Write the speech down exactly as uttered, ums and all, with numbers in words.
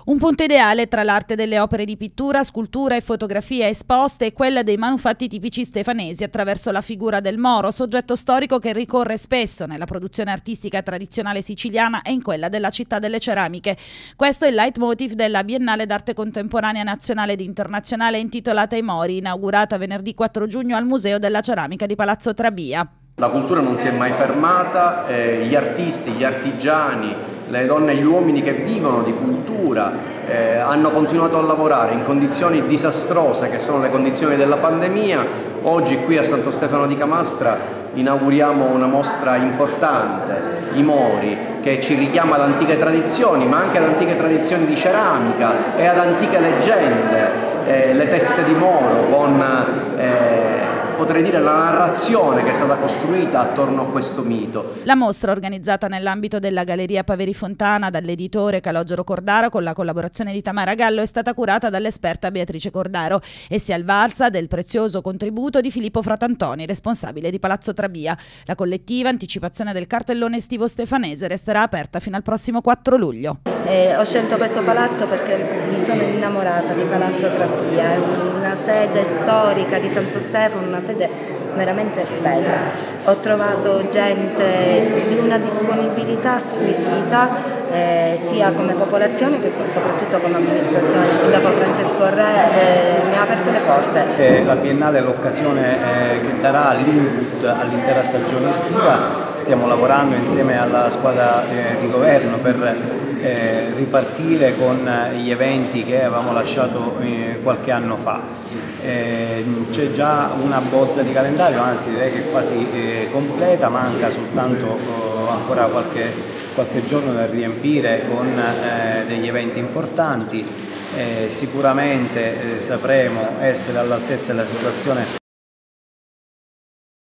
Un punto ideale tra l'arte delle opere di pittura, scultura e fotografia esposte e quella dei manufatti tipici stefanesi attraverso la figura del Moro, soggetto storico che ricorre spesso nella produzione artistica tradizionale siciliana e in quella della città delle ceramiche. Questo è il leitmotiv della Biennale d'Arte Contemporanea Nazionale ed Internazionale intitolata I Mori, inaugurata venerdì quattro giugno al Museo della Ceramica di Palazzo Trabia. La cultura non si è mai fermata, eh, gli artisti, gli artigiani, le donne e gli uomini che vivono di cultura eh, hanno continuato a lavorare in condizioni disastrose che sono le condizioni della pandemia. Oggi qui a Santo Stefano di Camastra inauguriamo una mostra importante, I Mori, che ci richiama ad antiche tradizioni, ma anche ad antiche tradizioni di ceramica e ad antiche leggende, eh, le teste di Moro con eh, potrei dire la narrazione che è stata costruita attorno a questo mito. La mostra, organizzata nell'ambito della Galleria Paveri Fontana dall'editore Calogero Cordaro con la collaborazione di Tamara Gallo, è stata curata dall'esperta Beatrice Cordaro e si avvalsa del prezioso contributo di Filippo Fratantoni, responsabile di Palazzo Trabia. La collettiva Anticipazione del cartellone estivo stefanese resterà aperta fino al prossimo quattro luglio. Eh, ho scelto questo palazzo perché mi sono innamorata di Palazzo Trabia, è una sede storica di Santo Stefano, una sede veramente bella. Ho trovato gente di una disponibilità squisita, eh, sia come popolazione che soprattutto come amministrazione. Il sindaco Francesco Re eh, mi ha aperto le porte. Eh, la Biennale è l'occasione eh, che darà l'input all'intera stagione estiva. Stiamo lavorando insieme alla squadra eh, di governo per eh, ripartire con gli eventi che avevamo lasciato eh, qualche anno fa. Eh, c'è già una bozza di calendario, anzi direi che è quasi eh, completa, manca soltanto eh, ancora qualche, qualche giorno da riempire con eh, degli eventi importanti. Eh, sicuramente eh, sapremo essere all'altezza della situazione